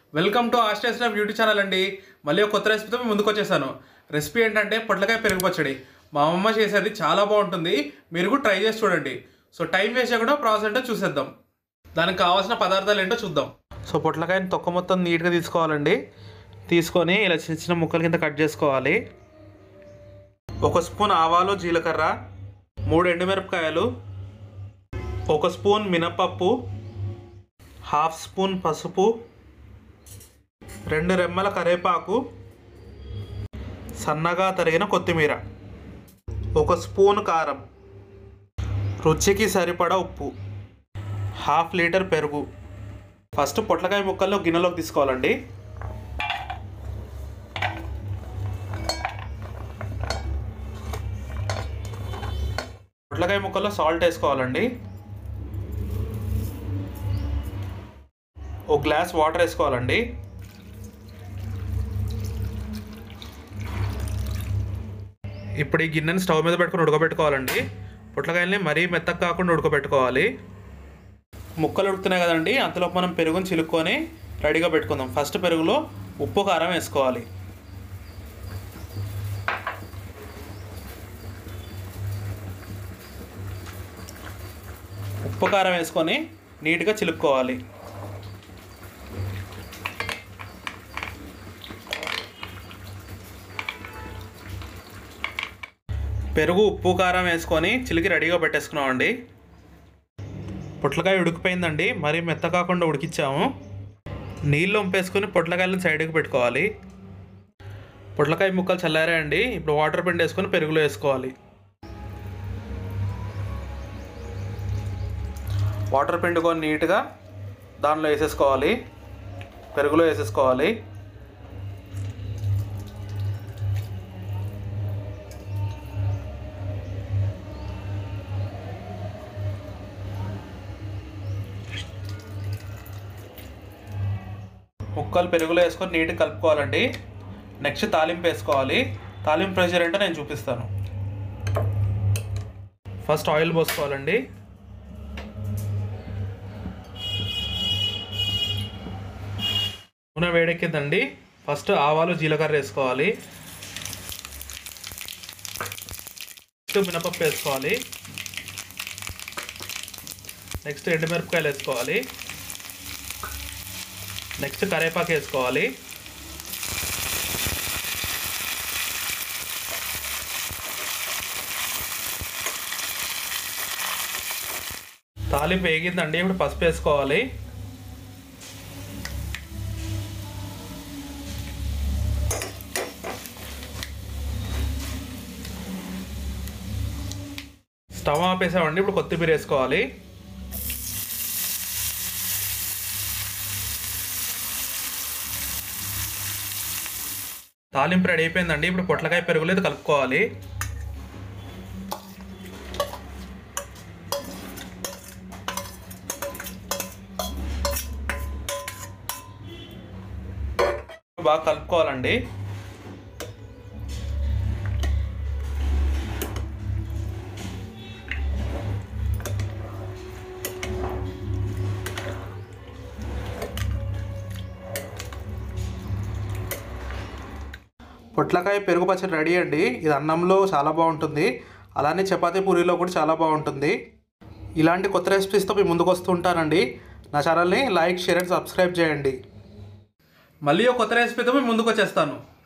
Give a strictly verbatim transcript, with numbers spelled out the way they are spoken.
Welcome to ఆస్ట్రేస్ life YouTube channel అండి. మళ్ళీ ఒక కొత్త రెసిపీతో మేము ముందుకు వచ్చేసాను. రెసిపీ ఏంటంటే పొట్లకాయ పెరుగు పచ్చడి. మా అమ్మ చేసేది చాలా బాగుంటుంది, మీరు కూడా ట్రై చేసి చూడండి. సో టైం వేస్ట్ చేయకుండా ప్రాసెస్ ఏంటో చూసేద్దాం. దానికి కావాల్సిన పదార్థాలు ఏంటో చూద్దాం. సో పొట్లకాయని తొక్క మొత్తం నీట్గా తీసుకోవాలండి. తీసుకొని ఇలా చిన్న చిన్న ముక్కల కింద కట్ చేసుకోవాలి. ఒక స్పూన్ ఆవాలు జీలకర్ర, మూడు ఎండుమిరపకాయలు, ఒక స్పూన్ మినపప్పు, హాఫ్ స్పూన్ పసుపు, రెండు రెమ్మల కరివేపాకు, సన్నగా తరిగిన కొత్తిమీర, ఒక స్పూన్ కారం, రుచికి సరిపడా ఉప్పు, హాఫ్ లీటర్ పెరుగు. ఫస్ట్ పొట్లకాయ ముక్కల్లో గిన్నెలోకి తీసుకోవాలండి. పొట్లకాయ ముక్కల్లో సాల్ట్ వేసుకోవాలండి. ఒక గ్లాస్ వాటర్ వేసుకోవాలండి. ఇప్పుడు ఈ గిన్నెని స్టవ్ మీద పెట్టుకుని ఉడకబెట్టుకోవాలండి. పొట్లకాయలని మరీ మెత్తగా కాకుండా ఉడకబెట్టుకోవాలి. ముక్కలు ఉడుకుతున్నాయి కదండి, అంతలో మనం పెరుగుని చిలుక్కొని రెడీగా పెట్టుకుందాం. ఫస్ట్ పెరుగులో ఉప్పు కారం వేసుకోవాలి. ఉప్పు కారం వేసుకొని నీట్గా చిలుక్కోవాలి. పెరుగు ఉప్పు కారం వేసుకొని చిలికి రెడీగా పెట్టేసుకున్నామండి. పొట్లకాయ ఉడికిపోయిందండి, మరీ మెత్త కాకుండా ఉడికిచ్చాము. నీళ్ళు వంపేసుకొని పొట్లకాయలను సైడ్కి పెట్టుకోవాలి. పొట్లకాయ ముక్కలు చల్లారాయండి. ఇప్పుడు వాటర్ పిండి వేసుకొని పెరుగులో వేసుకోవాలి. వాటర్ పిండుకొని నీట్గా దానిలో వేసేసుకోవాలి, పెరుగులో వేసేసుకోవాలి. ముక్కలు పెరుగులో వేసుకొని నీట్గా కలుపుకోవాలండి. నెక్స్ట్ తాలింపు వేసుకోవాలి. తాలింపు ప్రెషర్ అంటే నేను చూపిస్తాను. ఫస్ట్ ఆయిల్ పోసుకోవాలండి. నూనె వేడెక్కిందండి. ఫస్ట్ ఆవాలు జీలకర్ర వేసుకోవాలి. నెక్స్ట్ మినపప్పు వేసుకోవాలి. నెక్స్ట్ ఎండుమిరపకాయలు వేసుకోవాలి. నెక్స్ట్ కరివేపాకు వేసుకోవాలి. తాలింపు వేగిందండి. ఇప్పుడు పసుపు వేసుకోవాలి. స్టవ్ ఆపేసామండి. ఇప్పుడు కొత్తిమీర వేసుకోవాలి. తాలింపు రెడీ అయిపోయిందండి. ఇప్పుడు పొట్లకాయ పెరుగులేదు కలుపుకోవాలి. బాగా కలుపుకోవాలండి. పొట్లకాయ పెరుగు పచ్చడి రెడీ అండి. ఇది అన్నంలో చాలా బాగుంటుంది, అలానే చపాతీ పూరీలో కూడా చాలా బాగుంటుంది. ఇలాంటి కొత్త రెసిపీస్తో మీ ముందుకు వస్తూ ఉంటానండి. నా ఛానల్ని లైక్, షేర్ అండ్ సబ్స్క్రైబ్ చేయండి. మళ్ళీ ఒక కొత్త రెసిపీతో మీ ముందుకు వచ్చేస్తాను.